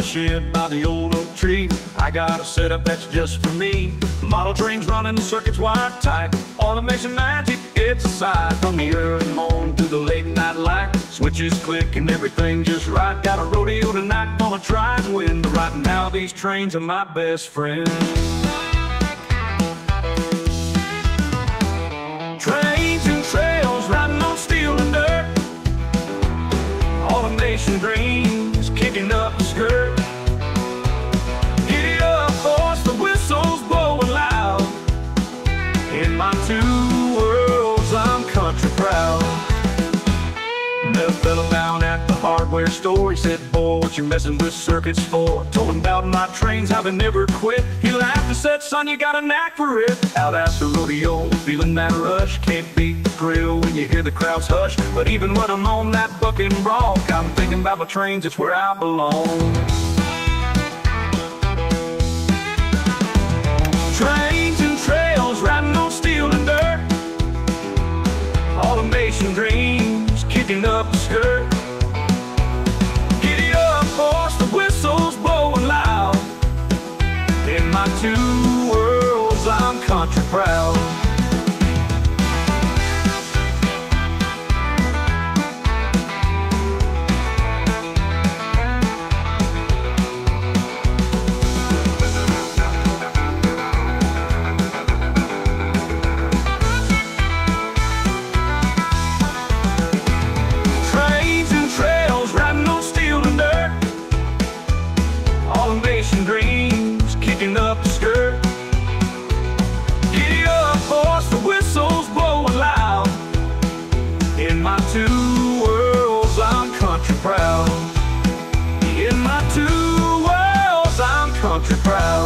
the shed by the old oak tree. I got a setup that's just for me. Model trains running, circuits wired tight. Automation magic, it's a sight. From the early morning to the late night light, switches click and everything just right. Got a rodeo tonight, gonna try and win. Right now these trains are my best friend. Trains and trails, riding on steel and dirt. Automation dreams, kicking up the skirt. Giddy up, boys, the whistle's blowing loud. In my two worlds, I'm country proud. Met a fella down at the hardware store. He said, boy, what you messing with circuits for? Told him about my trains, how they never quit. He laughed and said, son, you got a knack for it. Out at the rodeo, feeling that rush. Can't beat the thrill when you hear the crowds hush. But even when I'm on that bucking bronc, I'm thinking about my trains, it's where I belong. Trains and trails, riding on steel and dirt. Automation dreams, kicking up the skirt. Giddy up, boys, the whistle's blowing loud. In my two worlds, I'm country proud. Dreams, kicking up the skirt. Giddy up, boys, the whistle's blowing loud. In my two worlds, I'm country proud. In my two worlds, I'm country proud.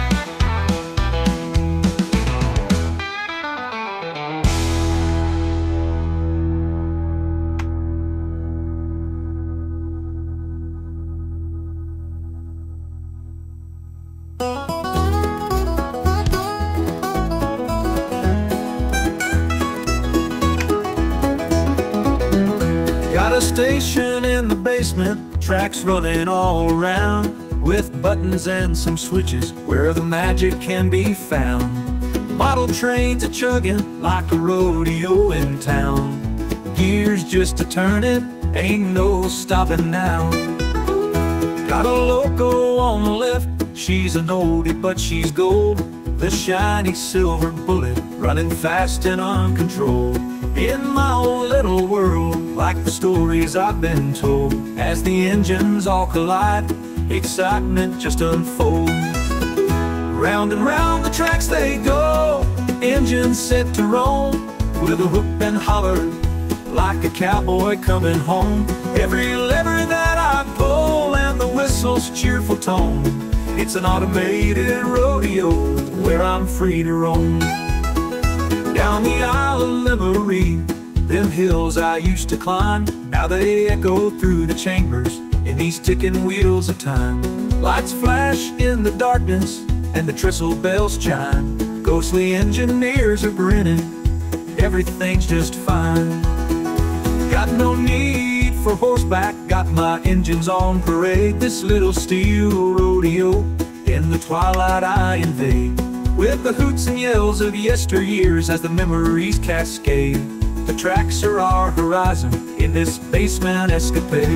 Got a station in the basement, tracks running all around, with buttons and some switches where the magic can be found. Model trains a chugging like a rodeo in town. Gears just a turning, ain't no stopping now. Got a loco on the left, she's an oldie but she's gold. The shiny silver bullet, running fast and uncontrolled. In my own little world, like the stories I've been told. As the engines all collide, excitement just unfolds. Round and round the tracks they go, engines set to roam, with a whoop and holler, like a cowboy coming home. Every lever that I pull and the whistle's cheerful tone, it's an automated rodeo where I'm free to roam. Down the Isle of Liberty, them hills I used to climb, now they echo through the chambers in these ticking wheels of time. Lights flash in the darkness and the trestle bells chime. Ghostly engineers are grinning, everything's just fine. Got no need for horseback, got my engines on parade. This little steel rodeo, in the twilight I invade, with the hoots and yells of yesteryears as the memories cascade. The tracks are our horizon in this basement escapade.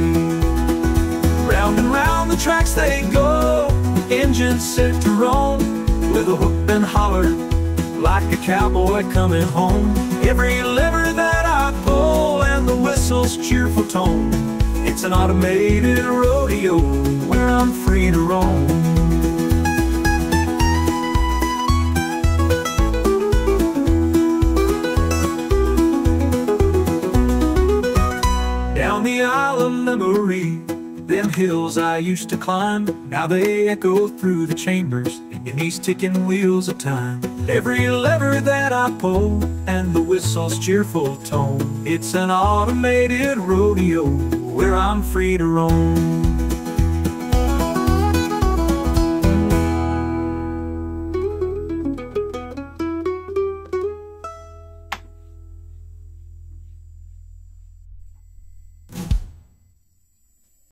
Round and round the tracks they go, engines set to roam, with a whoop and holler, like a cowboy coming home. Every lever that I pull and the whistle's cheerful tone, it's an automated rodeo where I'm free to roam. Down the Isle of Memory, them hills I used to climb, now they echo through the chambers in these ticking wheels of time. Every lever that I pull and the whistle's cheerful tone, it's an automated rodeo where I'm free to roam.